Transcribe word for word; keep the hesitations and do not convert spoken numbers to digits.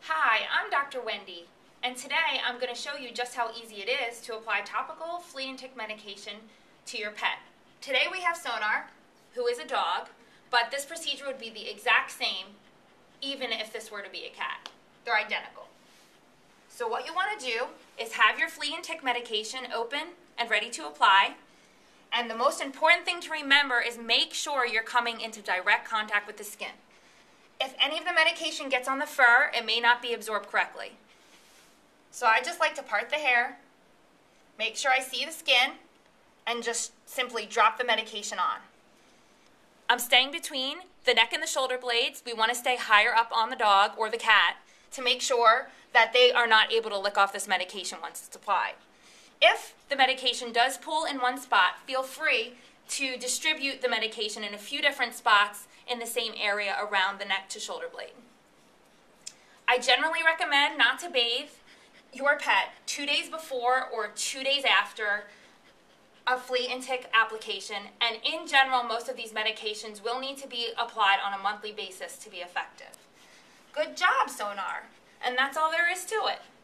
Hi, I'm Doctor Wendy, and today I'm going to show you just how easy it is to apply topical flea and tick medication to your pet. Today we have Sonar, who is a dog, but this procedure would be the exact same even if this were to be a cat. They're identical. So what you want to do is have your flea and tick medication open and ready to apply. And the most important thing to remember is make sure you're coming into direct contact with the skin. If any of the medication gets on the fur, it may not be absorbed correctly. So I just like to part the hair, make sure I see the skin, and just simply drop the medication on. I'm staying between the neck and the shoulder blades. We want to stay higher up on the dog or the cat to make sure that they are not able to lick off this medication once it's applied. If the medication does pull in one spot, feel free to distribute the medication in a few different spots in the same area around the neck to shoulder blade. I generally recommend not to bathe your pet two days before or two days after a flea and tick application, and in general, most of these medications will need to be applied on a monthly basis to be effective. Good job, Sonar, and that's all there is to it.